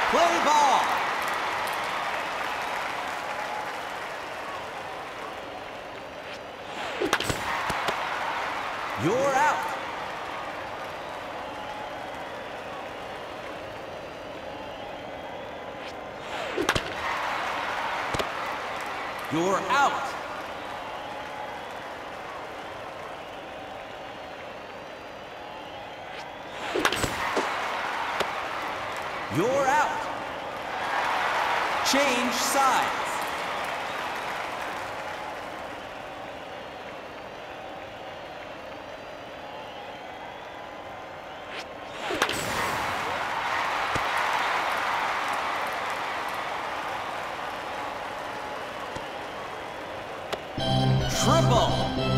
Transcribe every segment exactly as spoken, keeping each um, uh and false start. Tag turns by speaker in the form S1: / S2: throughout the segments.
S1: Play ball. You're out. You're out. You're out. Change sides. Triple.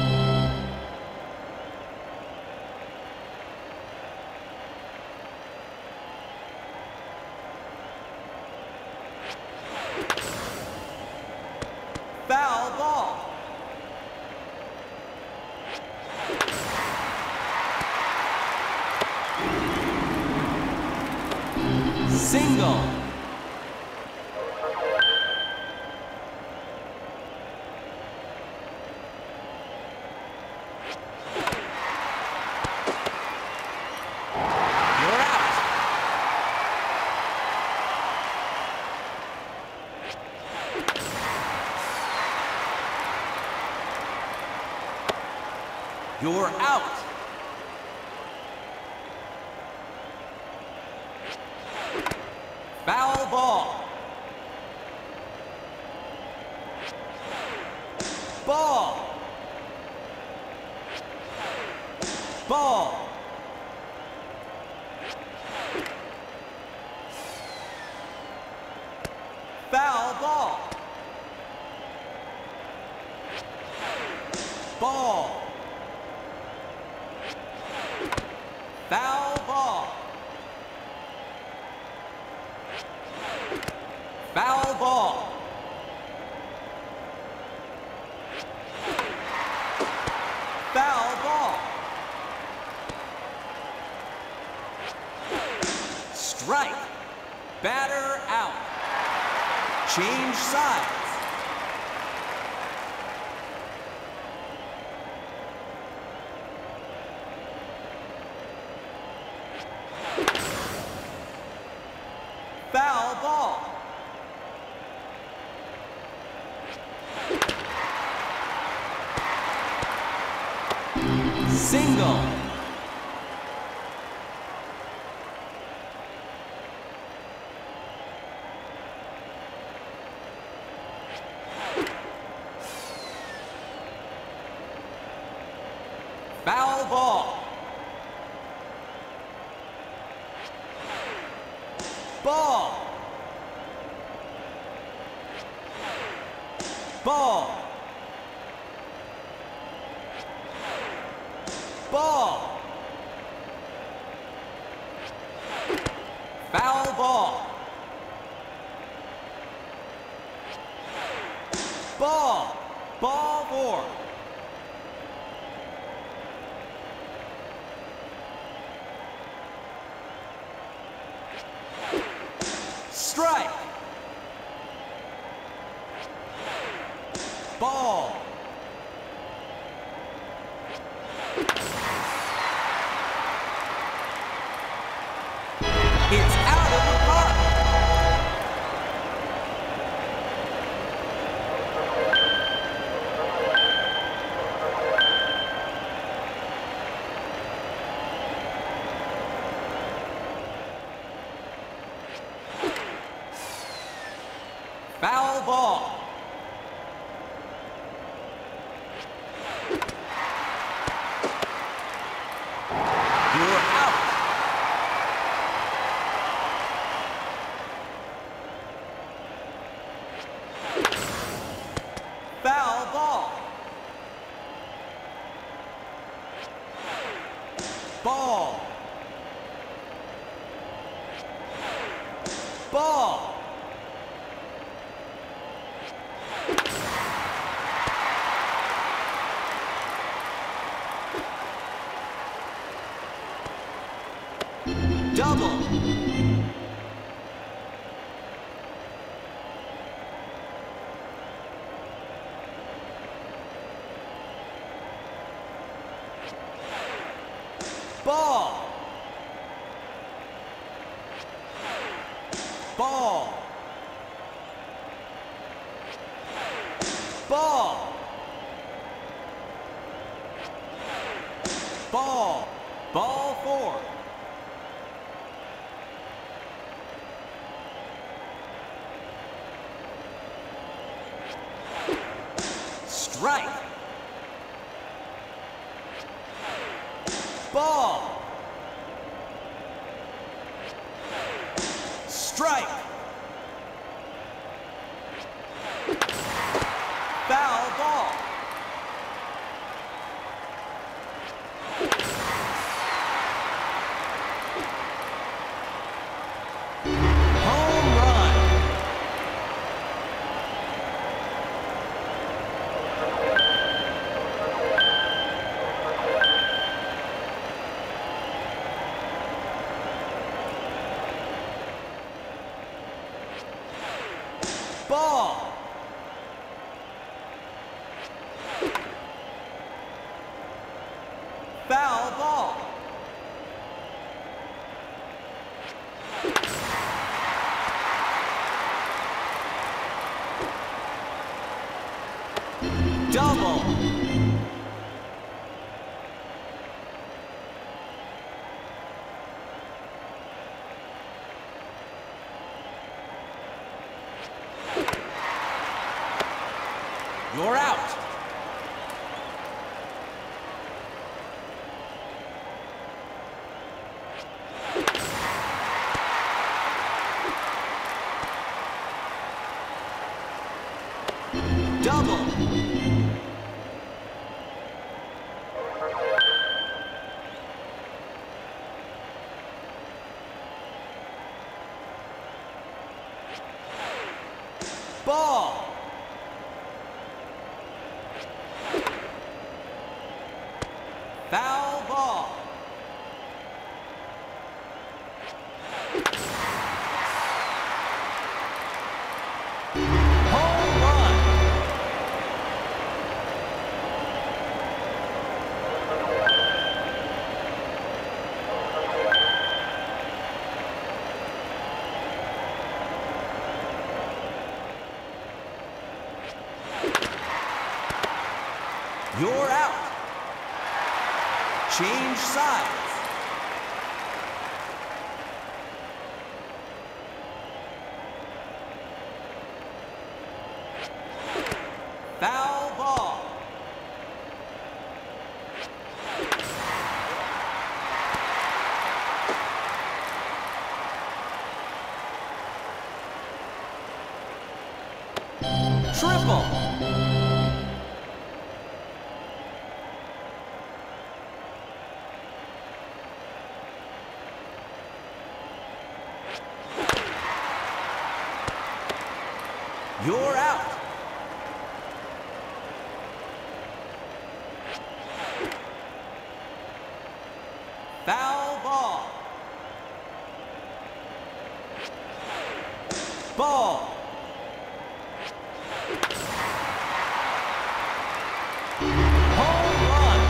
S1: Foul ball. Single. You're out. Foul ball. Ball. Ball. Foul ball. Ball. Foul ball. Foul ball. Foul ball. Strike. Batter out. Change sides. Foul ball. Single. Foul ball. Ball. Ball. Ball. Foul ball. Ball. Ball four. Strike. Ball. It's out of the park. Foul ball. You're out. Foul ball. Ball. Ball. Double. Ball. Ball. Ball. Ball. Ball four. Strike. Ball. Strike. Foul ball. Home run. Ball. Foul ball. Double. You're out. Double. Ball. Foul ball. Home run. You're out. Change sides. Foul ball. Triple. You're out. Foul ball. Ball. Home run.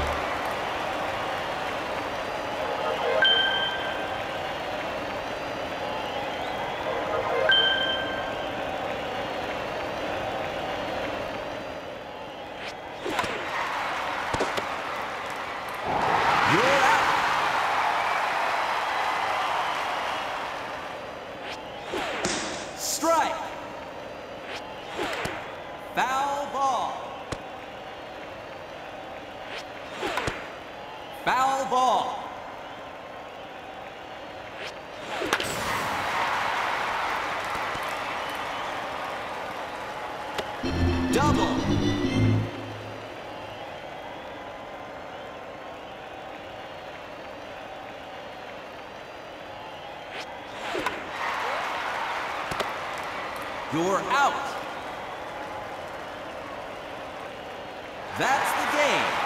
S1: You're out. Strike. Foul ball. Foul ball. Double. You're out. That's the game.